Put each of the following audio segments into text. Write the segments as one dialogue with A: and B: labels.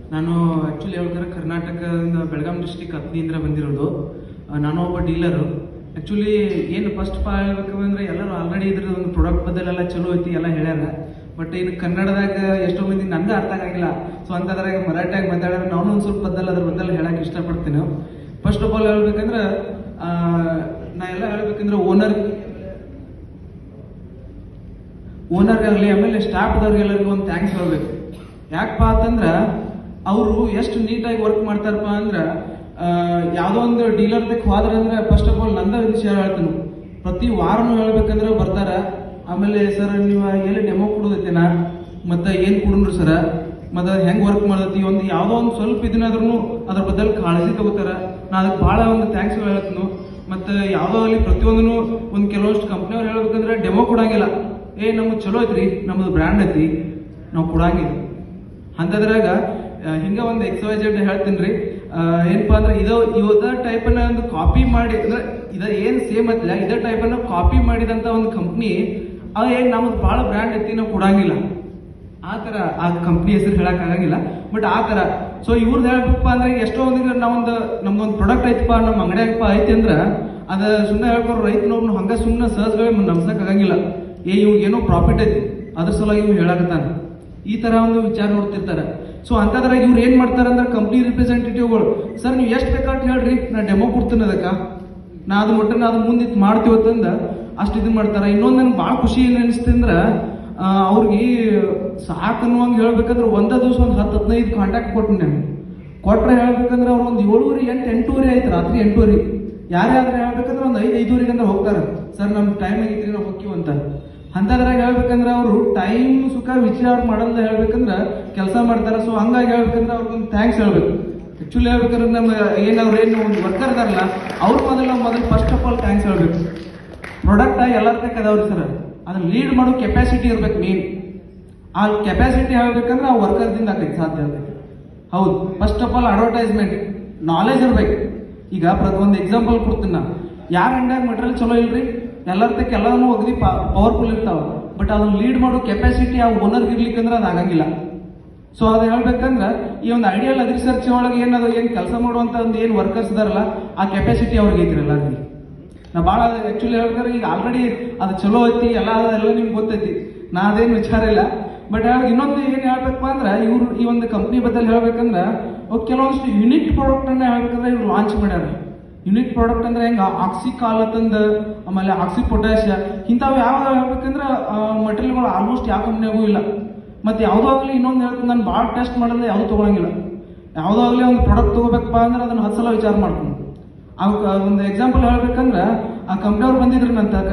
A: ನಾನು ಆ್ಯಕ್ಚುಲಿ ಹೇಳ್ತಾರೆ ಕರ್ನಾಟಕದಿಂದ ಬೆಳಗಾಂ ಡಿಸ್ಟಿಕ್ ಹತ್ತಿನಿಂದ ಬಂದಿರೋದು. ನಾನು ಒಬ್ಬ ಡೀಲರು. ಆ್ಯಕ್ಚುಲಿ ಏನು ಫಸ್ಟ್ ಹೇಳ್ಬೇಕಂದ್ರೆ ಎಲ್ಲರೂ ಆಲ್ರೆಡಿ ಇದ್ರ ಒಂದು ಪ್ರಾಡಕ್ಟ್ ಬದಲೆಲ್ಲ ಚಲೋ ಐತಿ ಎಲ್ಲ ಹೇಳ್ಯಾರ. ಬಟ್ ಇನ್ನು ಕನ್ನಡದಾಗ ಎಷ್ಟೋ ಮಂದಿ ನಂಗೆ ಅರ್ಥ ಆಗಿಲ್ಲ. ಸೊ ಅಂತದ್ರಾಗ ಮರಾಠಿಯಾಗ ಮಾತಾಡಿದ್ರೆ ನಾನು ಒಂದು ಸ್ವಲ್ಪ ಅದ್ರ ಬದಲು ಹೇಳಕ್ಕೆ ಇಷ್ಟಪಡ್ತೀನಿ. ಫಸ್ಟ್ ಆಫ್ ಆಲ್ ಹೇಳ್ಬೇಕಂದ್ರೆ ನಾ ಎಲ್ಲ ಹೇಳ್ಬೇಕಂದ್ರೆ ಓನರ್ಗಾಗಲಿ ಆಮೇಲೆ ಸ್ಟಾಫ್ದವ್ರಿಗೆಲ್ಲರಿಗೂ ಒಂದು ಥ್ಯಾಂಕ್ಸ್ ಹೇಳ್ಬೇಕು. ಯಾಕಪ್ಪ ಅಂತಂದ್ರೆ ಅವರು ಎಷ್ಟು ನೀಟಾಗಿ ವರ್ಕ್ ಮಾಡ್ತಾರಪ್ಪ ಅಂದ್ರೆ ಯಾವುದೋ ಒಂದು ಡೀಲರ್ ಬೇಕು ಹೋದ್ರಂದ್ರೆ ಫಸ್ಟ್ ಆಫ್ ಆಲ್ ನಂದ ವಿಷಯ ಹೇಳ್ತೀನಿ. ಪ್ರತಿ ವಾರನೂ ಹೇಳ್ಬೇಕಂದ್ರೆ ಬರ್ತಾರ. ಆಮೇಲೆ ಸರ್ ನೀವು ಎಲ್ಲಿ ಡೆಮೋ ಕೊಡೋದೈತೇನ ಮತ್ತೆ ಏನು ಕೊಡ್ರಿ ಸರ ಮತ್ತೆ ಹೆಂಗೆ ವರ್ಕ್ ಮಾಡತಿ ಒಂದು ಯಾವುದೋ ಒಂದು ಸ್ವಲ್ಪ ಇದನ್ನಾದ್ರೂ ಅದ್ರ ಬದಲು ಕಾಳಜಿ ತಗೋತಾರ. ನಾ ಅದಕ್ಕೆ ಭಾಳ ಒಂದು ಥ್ಯಾಂಕ್ಸ್ ಹೇಳ್ತೀನಿ. ಮತ್ತೆ ಯಾವುದೋ ಅಲ್ಲಿ ಪ್ರತಿಯೊಂದೂ ಒಂದು ಕೆಲವಷ್ಟು ಕಂಪ್ನಿಯವ್ರು ಹೇಳ್ಬೇಕಂದ್ರೆ ಡೆಮೋ ಕೊಡಂಗಿಲ್ಲ. ನಮ್ಗೆ ಚಲೋ ಐತ್ರಿ, ನಮ್ದು ಬ್ರ್ಯಾಂಡ್ ಐತಿ, ನಾವು ಕೊಡಂಗಿಲ್ಲ ಅಂತದ್ರಾಗ ಹಿಂಗ ಒಂದು XYZ ಹೇಳ್ತೀನಿ ರೀ. ಏನಪ್ಪಾ ಅಂದ್ರೆ ಇದೇ ಟೈಪನ್ನ ಒಂದು ಕಾಪಿ ಮಾಡಿ ಅಂದ್ರೆ ಏನ್ ಸೇಮ್ ಐತಿಲ್ಲ ಇದೇ ಟೈಪನ್ನ ಕಾಪಿ ಮಾಡಿದಂತ ಒಂದು ಕಂಪ್ನಿ ನಮ್ದು ಭಾಳ ಬ್ರ್ಯಾಂಡ್ ಐತಿ, ನಾವು ಕೊಡಂಗಿಲ್ಲ. ಆ ತರ ಆ ಕಂಪ್ನಿ ಹೆಸರು ಹೇಳಕ್ ಆಗಂಗಿಲ್ಲ. ಬಟ್ ಆ ತರ ಸೊ ಇವ್ರದ್ದು ಹೇಳ್ಬೇಕಪ್ಪ ಅಂದ್ರೆ ಎಷ್ಟೋ ಒಂದಿಗೆ ನಮ್ದೊಂದು ಪ್ರಾಡಕ್ಟ್ ಐತಪ್ಪ ನಮ್ಮ ಅಂಗಡಿಯಾಗಪ್ಪ ಐತಿ ಅಂದ್ರ ಅದ ಸುಮ್ಮನೆ ಹೇಳ್ಕೊರು ರೈತನವ್ರನ್ನ ಹಂಗ ಸುಮ್ಮನೆ ಸಹಜಗಳೇ ನಮ್ಸಕ್ ಆಗಂಗಿಲ್ಲ. ಇವ್ಗೇನೋ ಪ್ರಾಫಿಟ್ ಐತಿ ಅದ್ರ ಸಲುವಾಗಿ ಇವ್ ಹೇಳಕತ್ತಾನ. ಈ ತರ ಒಂದು ವಿಚಾರ ನೋಡ್ತಿರ್ತಾರೆ. ಸೊ ಅಂತದ್ರಾಗ ಇವ್ರು ಏನ್ ಮಾಡ್ತಾರ ಅಂದ್ರೆ ಕಂಪ್ನಿ ರಿಪ್ರೆಸೆಂಟೇಟಿವ್ಗಳು ಸರ್ ನೀವು ಎಷ್ಟು ಬೇಕಾಟ್ ಹೇಳ್ರಿ ನಾ ಡೆಮೋ ಕೊಡ್ತೀನಿ ಅದಕ್ಕ ನಾ ಅದು ಮಟ್ಟ ಅದು ಮುಂದೆ ಮಾಡ್ತೀವತ್ತಂದ ಅಷ್ಟು ಇದನ್ ಮಾಡ್ತಾರ. ಇನ್ನೊಂದು ನನ್ಗೆ ಭಾಳ ಖುಷಿ ಏನ್ ಅನಿಸ್ತಂದ್ರ ಅವ್ರಿಗೆ ಸಾಕನ್ನುವಂಗೆ ಹೇಳ್ಬೇಕಂದ್ರೆ ಒಂದೇ ದಿವಸ ಒಂದು 10-15 ಕಾಂಟ್ಯಾಕ್ಟ್ ಕೊಟ್ಟಿನಿ ನಾನು. ಕೊಟ್ರೆ ಹೇಳ್ಬೇಕಂದ್ರೆ ಅವ್ರು ಒಂದು 7:30, 8:00 ಆಯ್ತು ರಾತ್ರಿ 8:00. ಯಾರ್ಯಾದ್ರೆ ಹೇಳ್ಬೇಕಂದ್ರೆ ಒಂದು 5:05 ಅಂದ್ರೆ ಹೋಗ್ತಾರ. ಸರ್ ನಮ್ ಟೈಮ್ ಆಗೈತ್ರಿ ನಾವು ಹೋಗ್ತೀವಂತ. ಅಂತದ್ರಾಗ ಹೇಳ್ಬೇಕಂದ್ರೆ ಅವರು ಟೈಮ್ ಸುಖ ವಿಚಾರ ಮಾಡಲ್ಲ ಹೇಳ್ಬೇಕಂದ್ರೆ ಕೆಲಸ ಮಾಡ್ತಾರ. ಸೊ ಹಂಗಾಗಿ ಹೇಳ್ಬೇಕಂದ್ರೆ ಅವ್ರಿಗೊಂದು ಥ್ಯಾಂಕ್ಸ್ ಹೇಳ್ಬೇಕು. ಆಕ್ಚುಲಿ ಹೇಳ್ಬೇಕಂದ್ರೆ ನಮ್ಮ ಏನು ಒಂದು ವರ್ಕರ್ ಇದಾರಲ್ಲ ಅವ್ರ ಮೊದಲು ಫಸ್ಟ್ ಆಫ್ ಆಲ್ ಥ್ಯಾಂಕ್ಸ್ ಹೇಳ್ಬೇಕು. ಪ್ರಾಡಕ್ಟ್ ಎಲ್ಲರ ತಕ್ಕ ಅದಾವ್ರಿ ಸರ್, ಅದನ್ನ ಲೀಡ್ ಮಾಡೋ ಕೆಪಾಸಿಟಿ ಇರ್ಬೇಕು ಮೇನ್. ಆ ಕೆಪಾಸಿಟಿ ಹೇಳ್ಬೇಕಂದ್ರೆ ಆ ವರ್ಕರ್ದಿಂದ ಆಗೈತೆ ಸಾಧ್ಯ ಆಗ್ತೈತೆ. ಹೌದು, first of all advertisement knowledge ಇರ್ಬೇಕು. ಈಗ ಒಂದು ಎಕ್ಸಾಂಪಲ್ ಕೊಡ್ತೀನಿ ನಾ. ಯಾರ ಅಂಡ್ಯಾಗ ಮೆಟೀರಿಯಲ್ ಚಲೋ ಇಲ್ರಿ ಎಲ್ಲರ ತಕ್ಕ ಎಲ್ಲಾನು ಒಗದಿ ಪವರ್ಫುಲ್ ಇರ್ತಾವ. ಬಟ್ ಅದನ್ನ ಲೀಡ್ ಮಾಡೋ ಕೆಪಾಸಿಟಿ ಆ ಓನರ್ಗೆ ಇರ್ಲಿಕ್ಕಂದ್ರೆ ಅದು ಆಗಂಗಿಲ್ಲ. ಸೊ ಅದು ಹೇಳ್ಬೇಕಂದ್ರೆ ಈ ಒಂದು ಐಡಿಯಲ್ ರಿಸರ್ಚ್ ಒಳಗೆ ಏನ್ ಕೆಲಸ ಮಾಡುವಂತ ಒಂದು ಏನು ವರ್ಕರ್ಸ್ ಇದಾರಲ್ಲ ಆ ಕೆಪಾಸಿಟಿ ಅವ್ರಿಗೆ ಐತ್ರಿ ಎಲ್ಲರಿಗೆ. ನಾ ಭಾಳ ಆಕ್ಚುಲಿ ಹೇಳ್ಬೇಕಾದ್ರೆ ಈಗ ಆಲ್ರೆಡಿ ಅದು ಚಲೋ ಐತಿ ಎಲ್ಲ ನಿಮ್ಗೆ ಗೊತ್ತೈತಿ, ನಾ ಅದೇನು ವಿಚಾರ ಇಲ್ಲ. ಬಟ್ ಇನ್ನೊಂದು ಏನ್ ಹೇಳ್ಬೇಕಪ್ಪ ಅಂದ್ರೆ ಇವ್ರು ಈ ಒಂದು ಕಂಪ್ನಿ ಬದಲು ಹೇಳ್ಬೇಕಂದ್ರೆ ಕೆಲವೊಂದಿಷ್ಟು ಯುನಿಕ್ ಪ್ರಾಡಕ್ಟ್ ಅನ್ನ ಹೇಳ್ಬೇಕಂದ್ರೆ ಇವ್ರು ಲಾಂಚ್ ಮಾಡ್ಯಾರ. ಯುನಿಕ್ ಪ್ರಾಡಕ್ಟ್ ಅಂದ್ರೆ ಹೆಂಗ ಆಕ್ಸಿಕಾಲ್ ಅಂತಂದ ಆಮೇಲೆ ಆಕ್ಸಿ ಪೊಟ್ಯಾಶ್ ಇಂಥವು ಯಾವ ಹೇಳ್ಬೇಕಂದ್ರೆ ಮಟೀರಿಯಲ್ಗಳು ಆಲ್ಮೋಸ್ಟ್ ಯಾವ ಕಂಪ್ನಿಯಾಗೂ ಇಲ್ಲ. ಮತ್ತೆ ಯಾವುದೋ ಆಗಲಿ ಇನ್ನೊಂದು ಹೇಳ್ತೀನಿ, ನಾನು ಭಾಳ ಟೆಸ್ಟ್ ಮಾಡಿದ್ರೆ ಯಾವುದು ತೊಗೊಳಂಗಿಲ್ಲ. ಯಾವುದೋ ಆಗಲಿ ಒಂದು ಪ್ರಾಡಕ್ಟ್ ತೊಗೋಬೇಕಪ್ಪ ಅಂದ್ರೆ ಅದನ್ನ 10 ಸಲ ವಿಚಾರ ಮಾಡ್ತೀನಿ. ಒಂದು ಎಕ್ಸಾಂಪಲ್ ಹೇಳ್ಬೇಕಂದ್ರೆ ಆ ಕಂಪ್ನಿಯವ್ರು ಬಂದಿದ್ರು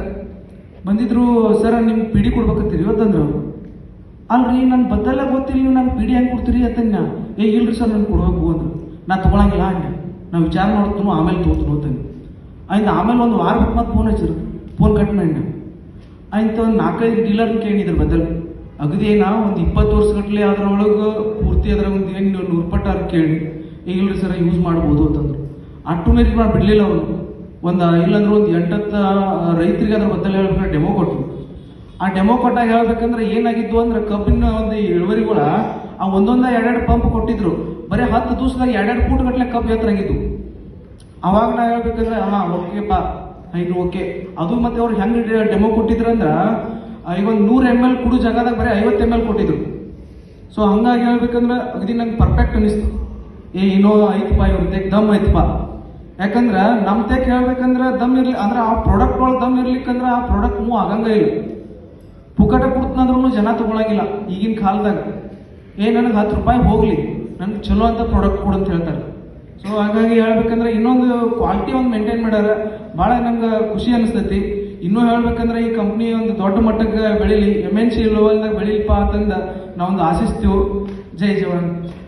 A: ಬಂದಿದ್ರು ಸರ್ ನಿಮ್ಗೆ PD ಕೊಡ್ಬೇಕತ್ತೀರಿ ಇವತ್ತಂದ್ರೆ ಅವರು ಅಲ್ರಿ ನನ್ನ ಬದ್ದೆಲ್ಲ ಗೊತ್ತಿಲ್ಲ ನೀವು ನಾನು PD ಹೆಂಗೆ ಕೊಡ್ತೀರಿ ಅಂತಂದ. ಇಲ್ರಿ ಸರ್ ನನ್ಗೆ ಕೊಡ್ಬೇಕು ಅಂದ್ರು. ನಾ ತೊಗೊಳಂಗಿಲ್ಲ ಹಂಗೆ ನಾವು ವಿಚಾರ ಮಾಡ್ತೀನೋ ಆಮೇಲೆ ತೋತು ಹೋಗ್ತೇನೆ ಆಯ್ತು. ಆಮೇಲೆ ಒಂದು ವಾರ ಬಿಟ್ಟು ಮತ್ತೆ ಫೋನ್ ಹಚ್ಚಿರು, ಫೋನ್ ಕಟ್ ಮಾಡಿ ಆಯ್ತು. ಒಂದು 4-5 ಡೀಲರ್ನ ಕೇಳಿದ್ರು ಬದಲು ಅಗದಿ ಒಂದು 20 ವರ್ಷಗಟ್ಟಲೆ ಅದ್ರೊಳಗೆ ಪೂರ್ತಿ ಅದ್ರ ಒಂದು ಏನು 100 ಪಟ್ಟು ಕೇಳಿ ಇಲ್ರಿ ಸರ್ ಯೂಸ್ ಮಾಡ್ಬೋದು ಅಂತಂದ್ರು. ಅಷ್ಟು ಮೇರೆ ಮಾಡಿ ಬಿಡ್ಲಿಲ್ಲ ಅವರು. ಇಲ್ಲಾಂದ್ರೆ ಒಂದು 8-10 ರೈತರಿಗೆ ಅದ್ರ ಬದಲು ಹೇಳ್ಬೇಕಾದ್ರೆ ಡೆಮೋ ಕೊಟ್ಟರು. ಆ ಡೆಮೋ ಕೊಟ್ಟಾಗ ಹೇಳ್ಬೇಕಂದ್ರೆ ಏನಾಗಿದ್ದು ಅಂದ್ರೆ ಕಬ್ಬಿನ ಒಂದು ಇಳುವರಿಗಳ ಆ ಒಂದೊಂದ 2 ಪಂಪ್ ಕೊಟ್ಟಿದ್ರು. ಬರೀ 10 ದಿವಸದಾಗ 2 ಫೂಟ್ ಗಟ್ಟಲೆ ಕಬ್ಬು ಎತ್ತರಾಗಿದ್ದು. ಅವಾಗ ನಾ ಹೇಳ್ಬೇಕಂದ್ರೆ ಓಕೆ ಬಾ ಇದು ಓಕೆ ಅದು. ಮತ್ತೆ ಅವ್ರು ಹೆಂಗೆ ಡೆಮೋ ಕೊಟ್ಟಿದ್ರಂದ್ರ ಈಗ ಒಂದು 100 ml ಕುಡು ಜಾಗದಾಗ ಬರೀ 50 ml ಕೊಟ್ಟಿದ್ರು. ಸೊ ಹಂಗಾಗಿ ಹೇಳ್ಬೇಕಂದ್ರೆ ಅಗದಿ ನಂಗೆ ಪರ್ಫೆಕ್ಟ್ ಅನಿಸ್ತು. ಏನೋ ಐತಪ್ಪ ಇವ್ರ ತೆಗ್ ದಮ್ ಐತಪ್ಪ. ಯಾಕಂದ್ರೆ ನಮ್ ತೆಗ್ ಹೇಳ್ಬೇಕಂದ್ರೆ ದಮ್ ಇರ್ಲಿ ಅಂದ್ರೆ ಆ ಪ್ರಾಡಕ್ಟ್ ಒಳಗೆ ದಮ್ ಇರ್ಲಿಕ್ಕಂದ್ರೆ ಆ ಪ್ರಾಡಕ್ಟ್ ಮೂವ್ ಆಗಂಗ ಇಲ್ಲ. ಪುಕಟ ಕೊಡ್ತಂದ್ರೂ ಜನ ತಗೊಳಂಗಿಲ್ಲ ಈಗಿನ ಕಾಲದಾಗ. ನನಗೆ 10 ರೂಪಾಯಿ ಹೋಗ್ಲಿ ನನ್ಗೆ ಚಲೋ ಅಂತ ಪ್ರಾಡಕ್ಟ್ ಕೊಡು ಅಂತ ಹೇಳ್ತಾರೆ. ಸೊ ಹಾಗಾಗಿ ಹೇಳ್ಬೇಕಂದ್ರೆ ಇನ್ನೊಂದು ಕ್ವಾಲಿಟಿ ಒಂದು ಮೇಂಟೈನ್ ಮಾಡ್ಯಾರ. ಭಾಳ ನಂಗೆ ಖುಷಿ ಅನಿಸ್ತೈತಿ. ಇನ್ನೂ ಹೇಳ್ಬೇಕಂದ್ರೆ ಈ ಕಂಪ್ನಿ ಒಂದು ದೊಡ್ಡ ಮಟ್ಟಕ್ಕೆ ಬೆಳೀಲಿ, MNC ಲೆವೆಲ್ದಾಗ ಬೆಳೀಲಿಪ್ಪ ಅಂತಂದ ನಾವೊಂದು ಆಶಿಸ್ತೀವಿ. ಜೈ ಜವಾನ್.